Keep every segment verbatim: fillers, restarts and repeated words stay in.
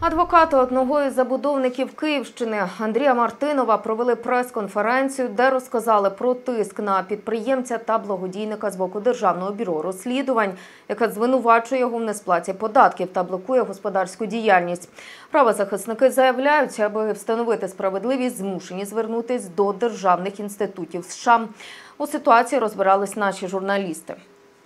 Адвокати одного із забудовників Київщини Андрія Мартинова провели прес-конференцію, де розказали про тиск на підприємця та благодійника з боку Державного бюро розслідувань, яке звинувачує його в несплаті податків та блокує господарську діяльність. Правозахисники заявляють, аби встановити справедливість, змушені звернутися до державних інститутів США. У ситуації розбирались наші журналісти.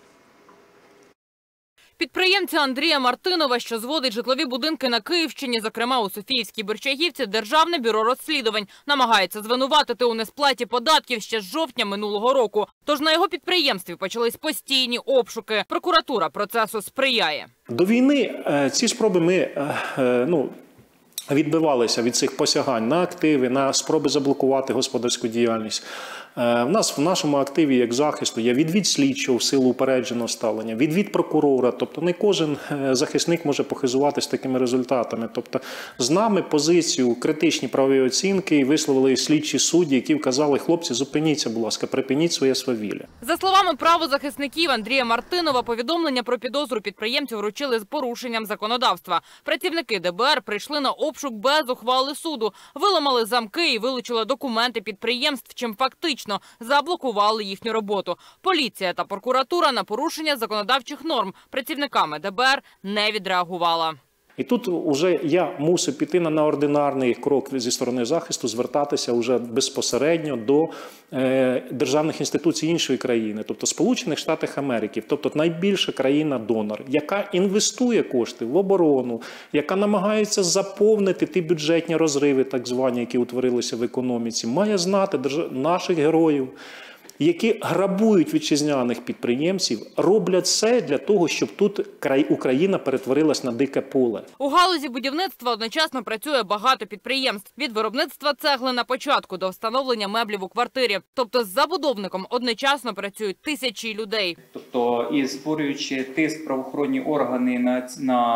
Підприємця Андрія Мартинова, що зводить житлові будинки на Київщині, зокрема у Софіївській Борщагівці, Державне бюро розслідувань намагається звинуватити у несплаті податків ще з жовтня минулого року. Тож на його підприємстві почались постійні обшуки. Прокуратура процесу сприяє. До війни ці спроби ми, ну, відбивалися від цих посягань на активи, на спроби заблокувати господарську діяльність. В нас в нашому активі як захисту є відвід слідчого в силу упередженого ставлення, відвід прокурора, тобто не кожен захисник може похизуватися такими результатами. Тобто з нами позицію критичні правові оцінки висловили слідчі судді, які вказали: хлопці, зупиніться, будь ласка, припиніть своє свавілля. За словами правозахисників Андрія Мартинова, повідомлення про підозру підприємцю вручили з порушенням законодавства. Працівники ДБР прийшли на обшук без ухвали суду, виламали замки і вилучили документи підприємств, чим фактично заблокували їхню роботу. Поліція та прокуратура на порушення законодавчих норм працівниками ДБР не відреагувала. І тут вже я мусив піти на неординарний крок зі сторони захисту, звертатися вже безпосередньо до е, державних інституцій іншої країни, тобто Сполучених Штатів Америки, тобто найбільша країна-донор, яка інвестує кошти в оборону, яка намагається заповнити ті бюджетні розриви, так звані, які утворилися в економіці, має знати держав... наших героїв, які грабують вітчизняних підприємців, роблять все для того, щоб тут Україна перетворилась на дике поле. У галузі будівництва одночасно працює багато підприємств. Від виробництва цегли на початку до встановлення меблів у квартирі. Тобто з забудовником одночасно працюють тисячі людей. Тобто і створюючи тиск правоохоронні органи на,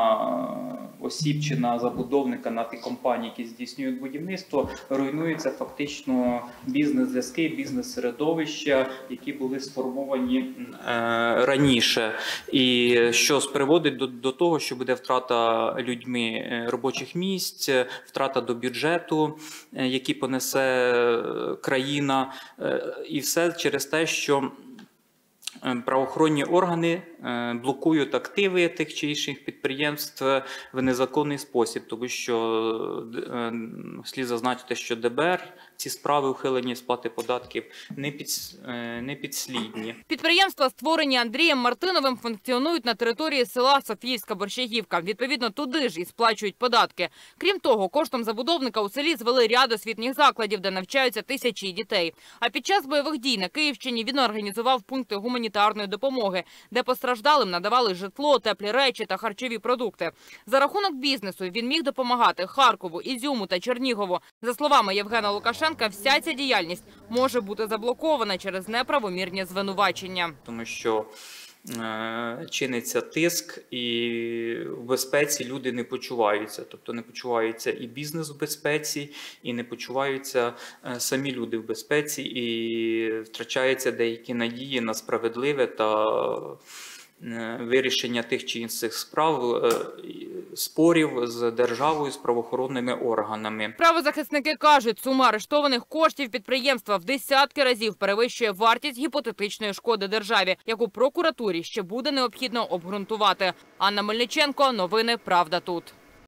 на осіб чи на забудовника, на ті компанії, які здійснюють будівництво, руйнуються фактично бізнес-зв'язки, бізнес-середовища, які були сформовані е, раніше. І що приводить до, до того, що буде втрата людьми робочих місць, втрата до бюджету, е, який понесе країна. Е, і все через те, що правоохоронні органи блокують активи тих чи інших підприємств в незаконний спосіб, тому що слід зазначити, що ДБР ці справи ухилення сплати податків не, під, не підслідні. Підприємства, створені Андрієм Мартиновим, функціонують на території села Софіївська Борщагівка. Відповідно, туди ж і сплачують податки. Крім того, коштом забудовника у селі звели ряд освітніх закладів, де навчаються тисячі дітей. А під час бойових дій на Київщині він організував пункти гуманітарної допомоги, де постраждалим надавали житло, теплі речі та харчові продукти. За рахунок бізнесу він міг допомагати Харкову, Ізюму та Чернігову. За словами Євгена Лукашенка, вся ця діяльність може бути заблокована через неправомірні звинувачення. Тому що е, чиниться тиск, і в безпеці люди не почуваються. Тобто не почуваються і бізнес в безпеці, і не почуваються е, самі люди в безпеці, і втрачаються деякі надії на справедливе та вирішення тих чи інших справ, спорів з державою, з правоохоронними органами. Правозахисники кажуть, сума арештованих коштів підприємства в десятки разів перевищує вартість гіпотетичної шкоди державі, яку прокуратурі ще буде необхідно обґрунтувати. Анна Мельниченко, новини «Правда тут».